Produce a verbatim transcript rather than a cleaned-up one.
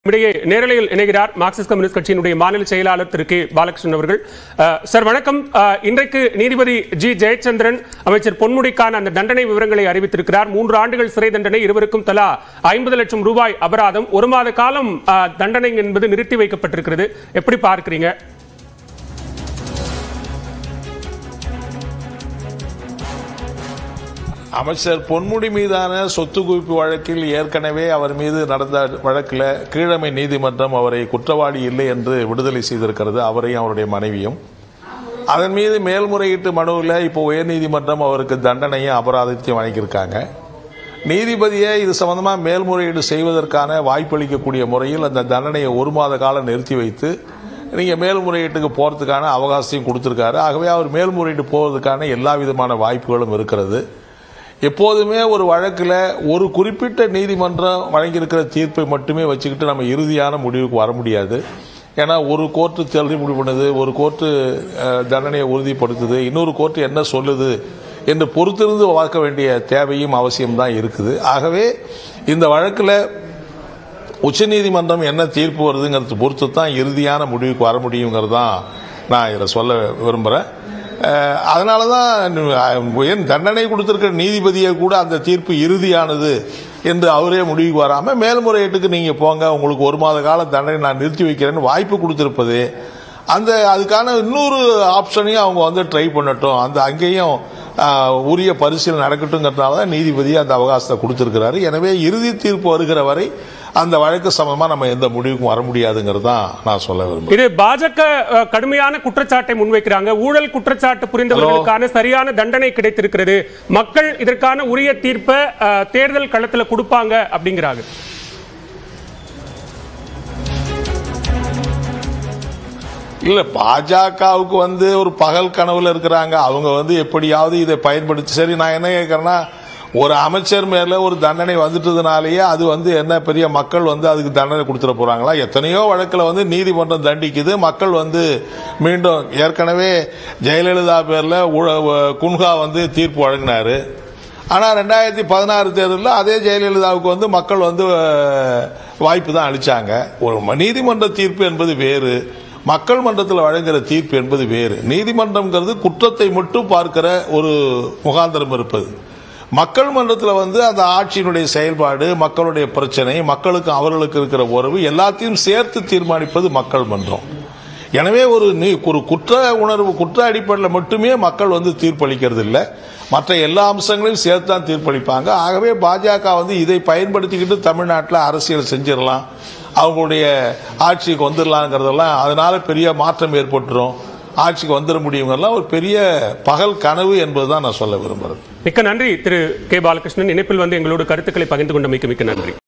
இடையே நேரலையில் இணைகிறார் மார்க்சிஸ்ட் கம்யூனிஸ்ட் கட்சியினுடைய மாநில செயலாளர் திரு கே பாலகிருஷ்ணன் அவர்கள். சார் வணக்கம். இன்றைக்கு நீதிபதி ஜி ஜெயச்சந்திரன் அமைச்சர் பொன்முடிக்கான அந்த தண்டனை விவரங்களை அறிவித்திருக்கிறார். மூன்று ஆண்டுகள் சிறை தண்டனை, இருவருக்கும் தலா ஐம்பது லட்சம் ரூபாய் அபராதம், ஒரு மாத காலம் தண்டனை என்பது நிறுத்தி வைக்கப்பட்டிருக்கிறது. எப்படி பார்க்கிறீங்க? அமைச்சர் பொன்முடி மீதான சொத்து குவிப்பு வழக்கில் ஏற்கனவே அவர் மீது நடந்த வழக்கில் கீழமை நீதிமன்றம் அவரை குற்றவாளி இல்லை என்று விடுதலை செய்திருக்கிறது, அவரையும் அவருடைய மனைவியும். அதன் மீது மேல்முறையீட்டு மனுவில் இப்போ உயர்நீதிமன்றம் அவருக்கு தண்டனையும் அபராதத்தையும் வழங்கியிருக்காங்க. நீதிபதியை இது சம்பந்தமாக மேல்முறையீடு செய்வதற்கான வாய்ப்பளிக்கக்கூடிய முறையில் அந்த தண்டனையை ஒரு மாத காலம் நிறுத்தி வைத்து நீங்கள் மேல்முறையீட்டுக்கு போகிறதுக்கான அவகாசத்தையும் கொடுத்துருக்காரு. ஆகவே அவர் மேல்முறையீட்டு போவதற்கான எல்லா விதமான வாய்ப்புகளும் இருக்கிறது. எப்போதுமே ஒரு வழக்கில் ஒரு குறிப்பிட்ட நீதிமன்றம் வழங்கியிருக்கிற தீர்ப்பை மட்டுமே வச்சுக்கிட்டு நம்ம இறுதியான முடிவுக்கு வர முடியாது. ஏன்னா ஒரு கோர்ட்டு தள்ளுபடி பண்ணுது, ஒரு கோர்ட்டு தண்டனையை உறுதிப்படுத்துது, இன்னொரு கோர்ட்டு என்ன சொல்லுது என்று பொறுத்திருந்து பார்க்க வேண்டிய தேவையும் அவசியம்தான் இருக்குது. ஆகவே இந்த வழக்கில் உச்சநீதிமன்றம் என்ன தீர்ப்பு வருதுங்கிறது பொறுத்து தான் இறுதியான முடிவுக்கு வர முடியுங்கிறது தான் நான் இதில் சொல்ல விரும்புகிறேன். அதனால தான் தண்டனை கொடுத்திருக்கிற நீதிபதியை கூட அந்த தீர்ப்பு இறுதியானது என்று அவரே முடிவுக்கு வராமல் மேல்முறையீட்டுக்கு நீங்கள் போங்க, உங்களுக்கு ஒரு மாத கால தண்டனை நான் நிறுத்தி வைக்கிறேன்னு வாய்ப்பு கொடுத்திருப்பது, அந்த அதுக்கான இன்னொரு ஆப்ஷனையும் அவங்க வந்து ட்ரை பண்ணட்டும், அந்த அங்கேயும் உரிய பரிசீலனை நடக்கட்டுங்கிறதுனால தான் நீதிபதி அந்த அவகாசத்தை கொடுத்திருக்கிறாரு. எனவே இறுதி தீர்ப்பு வருகிற வரை அந்த வழக்கு சம்பந்தமா நம்ம எந்த முடிவுக்கும் வர முடியாதுங்கிறது தான் நான் சொல்ல விரும்புகிறேன். இது பாஜக கடுமையான குற்றச்சாட்டை முன்வைக்கிறாங்க. ஊழல் குற்றச்சாட்டு புரிந்தவர்களுக்கான சரியான தண்டனை கிடைத்திருக்கிறது, மக்கள் இதற்கான உரிய தீர்ப்பை தேர்தல் களத்தில் கொடுப்பாங்க அப்படிங்கிறாங்க. இல்ல, பாஜகவுக்கு வந்து ஒரு பகல் கனவுல இருக்கிறாங்க. அவங்க வந்து எப்படியாவது இதை பயன்படுத்தி, சரி நான் என்ன கேட்கறேன்னா, ஒரு அமைச்சர் மேல ஒரு தண்டனை வந்துட்டதுனாலேயே அது வந்து என்ன பெரிய மக்கள் வந்து அதுக்கு தண்டனை கொடுத்துட போறாங்களா? எத்தனையோ வழக்கில் வந்து நீதிமன்றம் தண்டிக்குது, மக்கள் வந்து மீண்டும் ஏற்கனவே ஜெயலலிதா பேர்ல குன்ஹா வந்து தீர்ப்பு வழங்கினாரு. ஆனால் ரெண்டாயிரத்தி பதினாறு தேர்தலில் அதே ஜெயலலிதாவுக்கு வந்து மக்கள் வந்து வாய்ப்பு தான் அளிச்சாங்க. ஒரு நீதிமன்ற தீர்ப்பு என்பது வேறு, மக்கள் மன்றத்தில் வழங்குகிற தீர்ப்பு என்பது வேறு. நீதிமன்றம்ங்கிறது குற்றத்தை மட்டும் பார்க்கிற ஒரு முகாந்திரம் இருப்பது. மக்கள் மன்றத்தில் வந்து அந்த ஆட்சியினுடைய செயல்பாடு, மக்களுடைய பிரச்சனை, மக்களுக்கு அவர்களுக்கு இருக்கிற உறவு எல்லாத்தையும் சேர்த்து தீர்மானிப்பது மக்கள் மன்றம். எனவே ஒரு ஒரு குற்ற உணர்வு குற்ற அடிப்படையில் மட்டுமே மக்கள் வந்து தீர்ப்பளிக்கிறது இல்லை, மற்ற எல்லா அம்சங்களையும் சேர்த்து தான் தீர்ப்பளிப்பாங்க. ஆகவே பாஜக வந்து இதை பயன்படுத்திக்கிட்டு தமிழ்நாட்டில் அரசியல் செஞ்சிடலாம், அவங்களுடைய ஆட்சிக்கு வந்துடலாங்கிறதெல்லாம், அதனால பெரிய மாற்றம் ஏற்பட்டுரும், ஆட்சிக்கு வந்துட முடியுங்கிறதெல்லாம் ஒரு பெரிய பகல் கனவு என்பதுதான் நான் சொல்ல விரும்புகிறேன். மிக்க நன்றி திரு கே பாலகிருஷ்ணன். இணைப்பில் வந்து எங்களோட கருத்துக்களை பகிர்ந்து கொண்டமைக்கு மிக்க நன்றி.